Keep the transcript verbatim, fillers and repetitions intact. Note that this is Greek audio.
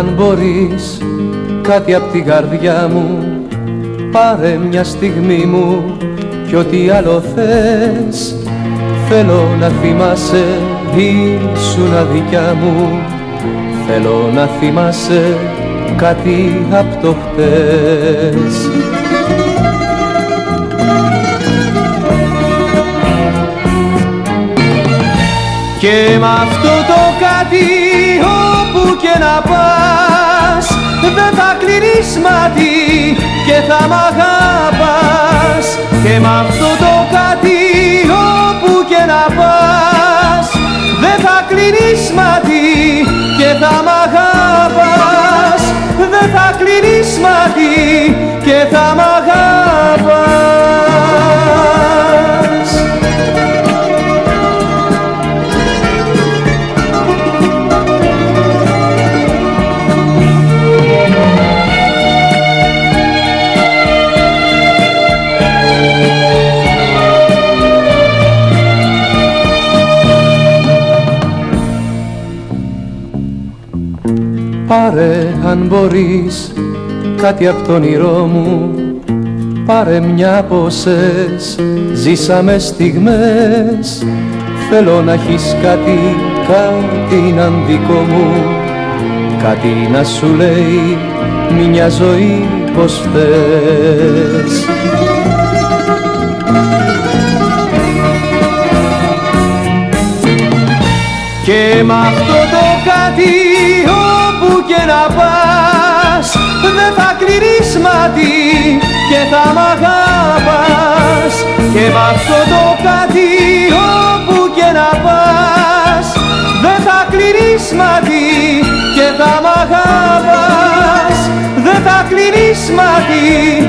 αν μπορείς κάτι απ' την καρδιά μου, πάρε μια στιγμή μου κι ό,τι άλλο θες. Θέλω να θυμάσαι ήσουν αδικιά μου, θέλω να θυμάσαι κάτι απ' το χτες. Και μ' αυτό το κάτι όπου και να πας, δεν θα κλείνεις μάτι και θα μ' αγαπάς. Και μ' αυτό το κάτι όπου και να πας, δεν θα κλείνεις μάτι και θα μ' αγαπάς. Δεν θα κλείνεις μάτι και θα μ' αγαπάς. Πάρε αν μπορείς κάτι απ' τον όνειρό μου, πάρε μια από όσες ζήσαμε στιγμές. Θέλω να έχεις κάτι, κάτι να δικό μου, κάτι να σου λέει μια ζωή πως θες. Και μ' αυτό το κάτι όπου και να πας, δεν θα κλείνεις μάτι και θα μ' αγαπάς. Και μ' αυτό το κάτι όπου και να πας, δεν θα κλείνεις μάτι και θα μ' αγαπάς. Δεν θα κλείνεις μάτι